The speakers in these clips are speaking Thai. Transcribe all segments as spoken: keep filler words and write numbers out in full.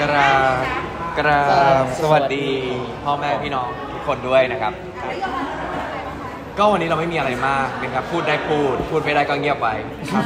กราบกราบสวัสดีพ่อแม่พี่น้องทุกคนด้วยนะครับก็วันนี้เราไม่มีอะไรมากนะครับพูดได้พูดพูดไม่ได้ก็เงียบไว้ครับ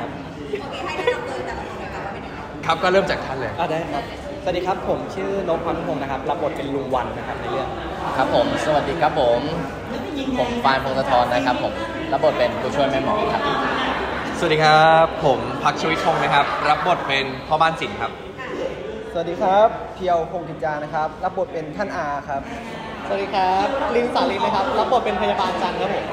ครับก็เริ่มจากท่านเลยได้ครับสวัสดีครับผมชื่อนพพานุพงศ์นะครับรับบทเป็นลุงวันนะครับในเรื่องครับผมสวัสดีครับผมผมปานพงศธรนะครับผมรับบทเป็นผู้ช่วยแม่หมอครับสวัสดีครับผมพักชวิตพงศ์นะครับรับบทเป็นพ่อบ้านสิงห์ครับสวัสดีครับเพียวพงศ์กิจจานะครับรับบทเป็นท่านอาครับสวัสดีครับลินสาลินนะครับรับบทเป็นพยาบาลจันครับผม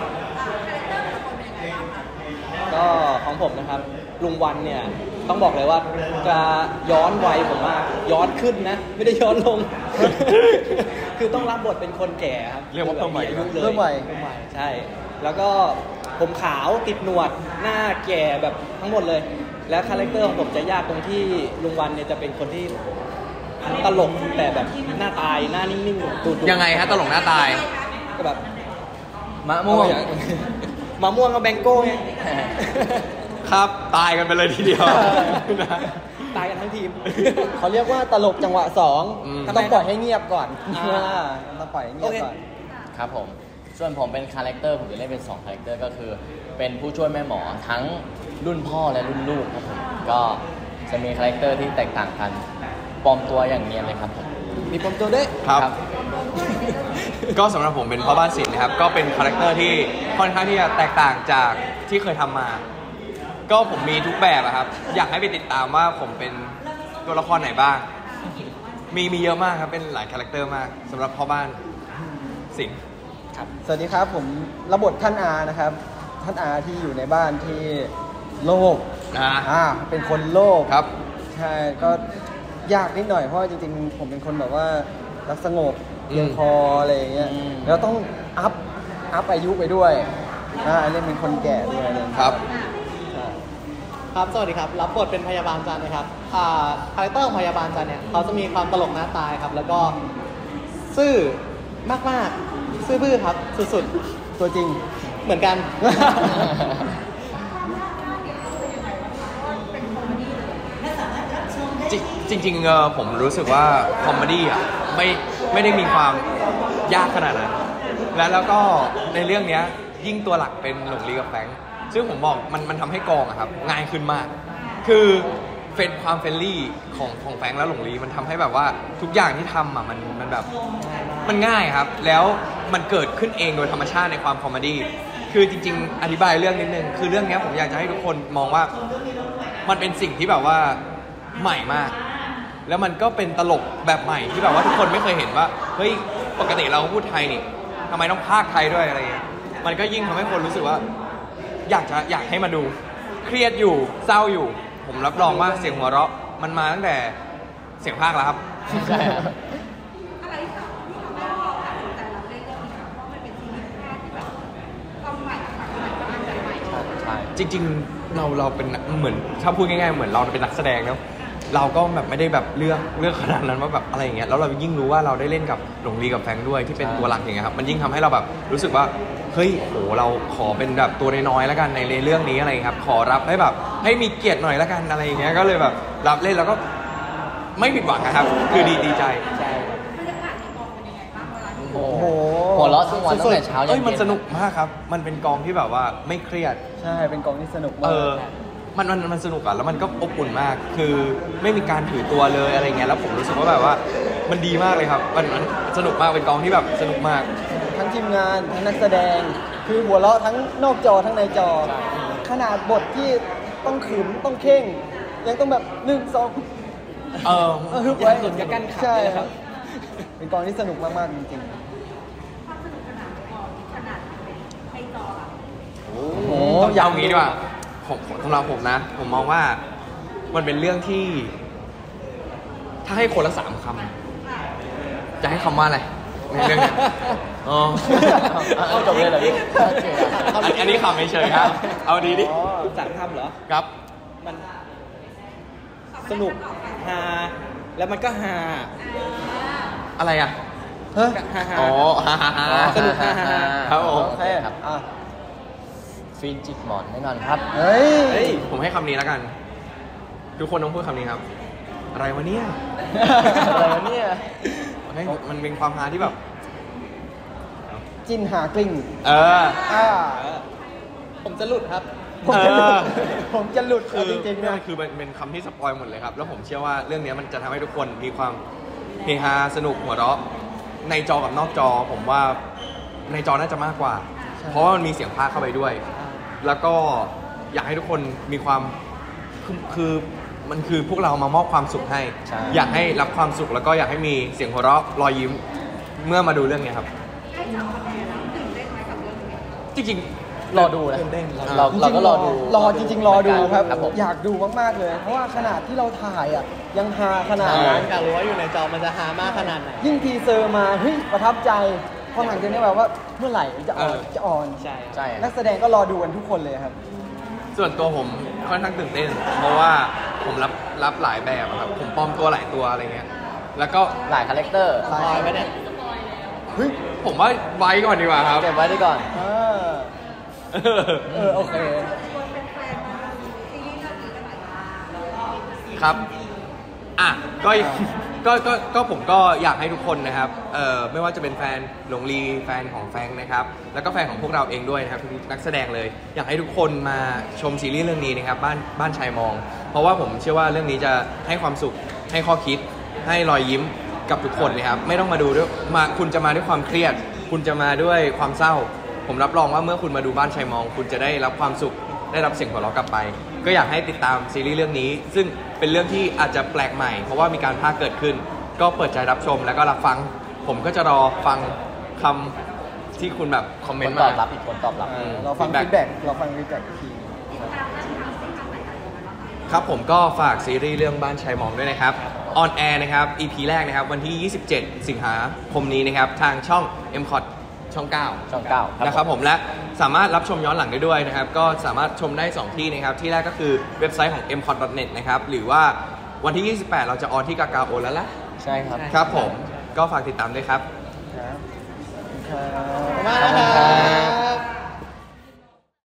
ก็ของผมนะครับลุงวันเนี่ยต้องบอกเลยว่าจะย้อนวัยผมมากย้อนขึ้นนะไม่ได้ย้อนลง คือต้องรับบทเป็นคนแก่ครับเรียกว่าเพิ่มวัยเพิ่มวัยใช่แล้วก็ผมขาวติดหนวดหน้าแก่แบบทั้งหมดเลยแล้วคาแรคเตอร์ของผมจะยากตรงที่ลุงวันเนี่ยจะเป็นคนที่ตลกแต่แบบหน้าตายหน้านิ่งๆตูดยังไงฮะตลกหน้าตายก็แบบมะม่วงมะม่วงกับแบงโก้ไงครับตายกันไปเลยทีเดียวตายกันทั้งทีมเขาเรียกว่าตลกจังหวะสองต้องปล่อยให้เงียบก่อนต้องปล่อยให้เงียบก่อนครับผมส่วนผมเป็นคาแรคเตอร์ผมจะเล่นเป็นสองคาแรคเตอร์ก็คือเป็นผู้ช่วยแม่หมอทั้งรุ่นพ่อและรุ่นลูกครับผมก็จะมีคาแรคเตอร์ที่แตกต่างกันปลอมตัวอย่างเนียนเลยครับผมมีปลอมตัวด้วยครับก็สำหรับผมเป็นพ่อบ้านสิงห์นะครับก็เป็นคาแรคเตอร์ที่ค่อนข้างที่จะแตกต่างจากที่เคยทำมาก็ผมมีทุกแบบอะครับอยากให้ไปติดตามว่าผมเป็นตัวละครไหนบ้างมีมีเยอะมากครับเป็นหลายคาแรคเตอร์มากสำหรับพ่อบ้านสิงห์ครับสวัสดีครับผมรับบทท่านอานะครับท่านอาที่อยู่ในบ้านที่โลภอ่าเป็นคนโลภครับใช่ก็ยากนิดหน่อยเพราะจริงๆผมเป็นคนแบบว่ารักสงบเพียงพออะไรอย่างเงี้ยแล้วต้องอัพอัพอายุไปด้วยอ่าเล่นเป็นคนแก่ด้วยครับครับสวัสดีครับรับบทเป็นพยาบาลจันนะครับอ่าคาแรคเตอร์ของพยาบาลจันเนี่ยเขาจะมีความตลกหน้าตายครับแล้วก็ซื่อมากๆซื่อบื้อครับสุดๆตัวจริงเหมือนกันจริงๆเออผมรู้สึกว่าคอมเมดี้อ่ะไม่ไม่ได้มีความยากขนาดนั้นและแล้วก็ในเรื่องนี้ยิ่งตัวหลักเป็นหลงลีกับแฟงซึ่งผมบอกมันมันทำให้กองอะครับง่ายขึ้นมากคือเฟรนความเฟรนลี่ของของแฟงและหลงลีมันทำให้แบบว่าทุกอย่างที่ทำอะมันมันแบบมันง่ายครับแล้วมันเกิดขึ้นเองโดยธรรมชาติในความคอมเมดี้คือจริงๆอธิบายเรื่องนิดนึงคือเรื่องนี้ผมอยากจะให้ทุกคนมองว่ามันเป็นสิ่งที่แบบว่าใหม่มากแล้วมันก็เป็นตลกแบบใหม่ที่แบบว่าทุกคนไม่เคยเห็นว่าเฮ้ยปกติเราพูดไทยนี่ทำไมต้องพากย์ไทยด้วยอะไรเงี้ยมันก็ยิ่งทำให้คนรู้สึกว่าอยากจะอยากให้มาดูเครียดอยู่เศร้าอยู่ผมรับรองว่าเสียงหัวเราะมันมาตั้งแต่เสียงพากย์แล้วครับใช่อะไรที่ทำให้เราตัดสินใจรับเล่นเรื่องนี้ครับเพราะมันเป็นซีรีส์แรกที่แบบความใหม่ความใหม่ใหม่ใช่จริงๆเราเราเป็นเหมือนถ้าพูดง่ายๆเหมือนเราเป็นนักแสดงแล้วเราก็แบบไม่ได้แบบเลือกเลือกขนาดนั้นว่าแบบอะไรอย่างเงี้ยแล้วเรายิ่งรู้ว่าเราได้เล่นกับหลงลีกับแฟงด้วยที่เป็นตัวหลักอย่างเงี้ยครับมันยิ่งทำให้เราแบบรู้สึกว่าเฮ้ยโหเราขอเป็นแบบตัวน้อยๆแล้วกันในเรื่องนี้อะไรครับขอรับให้แบบให้มีเกียรติหน่อยแล้วกันอะไรอย่างเงี้ยก็เลยแบบรับเล่นแล้วก็ไม่ผิดหวังนะครับคือดีดีใจโอ้โหหัวเราะทั้งวันตั้งแต่เช้ายันเย็นมันสนุกมากครับมันเป็นกองที่แบบว่าไม่เครียดใช่เป็นกองที่สนุกมากมันมันมันสนุกอ่ะแล้วมันก็อบอุ่นมากคือไม่มีการถือตัวเลยอะไรเงี้ยแล้วผมรู้สึกว่าแบบว่ามันดีมากเลยครับมันมันสนุกมากเป็นกองที่แบบสนุกมากทั้งทีมงานทั้งนักแสดงคือหัวเราะทั้งนอกจอทั้งในจอขนาดบทที่ต้องขึมต้องเข่งยังต้องแบบหนึ่งสองเออฮึบไว้สุดจะกั้นขาใช่ครับเป็นกองที่สนุกมากๆจริงๆความสนุกขนาดกองขนาดในจออ่ะโอ้โหยาวงี้ดีกว่าสำหรับผมนะผมมองว่ามันเป็นเรื่องที่ถ้าให้คนละสามคำจะให้คำว่าอะไรในเรื่องนี้อ๋อเอาจบเลยเหรอพี่อันนี้คำไม่เฉยครับเอาดีดิสามคำเหรอครับมันสนุกฮาแล้วมันก็ฮาอะไรอ่ะเฮ้ยอ๋อฮาฮาสนุกฮาฮาครับผมโอเคครับฟินจิกหมอนแน่นอนครับเฮ้ยผมให้คำนี้แล้วกันทุกคนต้องพูดคำนี้ครับอะไรวะเนี่ยอะไรวะเนี่ยเฮ้ยมันเป็นความฮาที่แบบจินหากลิ้งเอออ่าผมจะหลุดครับผมจะหลุดเออผมจะหลุดคือจริงๆเนี่นะยคือเป็นเป็นคำที่สปอยหมดเลยครับ แล้วผมเชื่อว่าเรื่องนี้มันจะทำให้ทุกคนมีความเฮฮาสนุกหัวเราะในจอกับนอกจอ ผมว่าในจอน่าจะมากกว่าใช่เพราะว่ามันมีเสียงพากย์เข้าไปด้วย แล้วก็อยากให้ทุกคนมีความคือคือมันคือพวกเรามามอบความสุขให้ใช่อยากให้รับความสุขแล้วก็อยากให้มีเสียงหัวเราะรอยยิ้มเมื่อมาดูเรื่องนี้ครับ จริงๆรอดูนะตื่นเต้นรอดูเราเราก็รอดูรอจริง ๆ รอดูครับครับผมอยากดูมากๆเลย เพราะว่าขนาดที่เราถ่ายอ่ะยังฮาขนาดนั้นอยากรู้ว่าอยู่ในจอมันจะฮามากขนาดไหนยิ่งทีเซอร์มาเฮ้ยประทับใจพอหลังจากนี้แบบว่าเมื่อไหร่จะออนเออจะออนใช่ใช่นักแสดงก็รอดูกันทุกคนเลยครับส่วนตัวผมค่อนข้างตื่นเต้น เพราะว่าผมรับรับหลายแบบอะครับ ผมปลอมตัวหลายตัวอะไรเงี้ย แล้วก็หลายคาแรคเตอร์หลายลอยไปเนี่ยเฮ้ยผมว่าไว้ก่อนดีกว่าครับเก็บไว้ดีก่อนเออเออโอเคครับ อ่ะ ก็ก็ก็ก็ผมก็อยากให้ทุกคนนะครับ เอ่อ ไม่ว่าจะเป็นแฟนหลงลีแฟนของแฟงนะครับ แล้วก็แฟนของพวกเราเองด้วยนะครับทุกนักแสดงเลย อยากให้ทุกคนมาชมซีรีส์เรื่องนี้นะครับ บ้านบ้านชายมอง เพราะว่าผมเชื่อว่าเรื่องนี้จะให้ความสุข ให้ข้อคิด ให้รอยยิ้มกับทุกคนเลยครับ ไม่ต้องมาดูด้วยมาคุณจะมาด้วยความเครียด คุณจะมาด้วยความเศร้า ผมรับรองว่าเมื่อคุณมาดูบ้านชายมอง คุณจะได้รับความสุข ได้รับเสียงหัวเราะกลับไป ก็อยากให้ติดตามซีรีส์เรื่องนี้ ซึ่งเป็นเรื่องที่อาจจะแปลกใหม่ เพราะว่ามีการพากย์เกิดขึ้น ก็เปิดใจรับชมแล้วก็รับฟัง ผมก็จะรอฟังคำที่คุณแบบคอมเมผนลต์ตอมาบรับอีกผลตอบรับอืมเราฟัง feedback ฟีดแบ็กเราฟังฟีดแบ็กอีกทีครับผมก็ฝากซีรีส์เรื่องบ้านชายมองด้วยนะครับ ออนแอร์นะครับ อี พี แรกนะครับ วันที่ ยี่สิบเจ็ด สิงหาคมนี้นะครับ ทางช่อง เอ็ม ซี โอ ที ช่อง เก้าช่องเก้านะครับผมและสามารถรับชมย้อนหลังได้ด้วยนะครับ ก็สามารถชมได้ สอง ที่นะครับ ที่แรกก็คือเว็บไซต์ของ เอ็ม ซี โอ ที ดอท เน็ต นะครับ หรือว่าวันที่ ยี่สิบแปด เราจะออนที่กากาโอแล้วล่ะใช่ครับครับผมก็ฝากติดตามด้วยครับครับขอบคุณมากนะครับ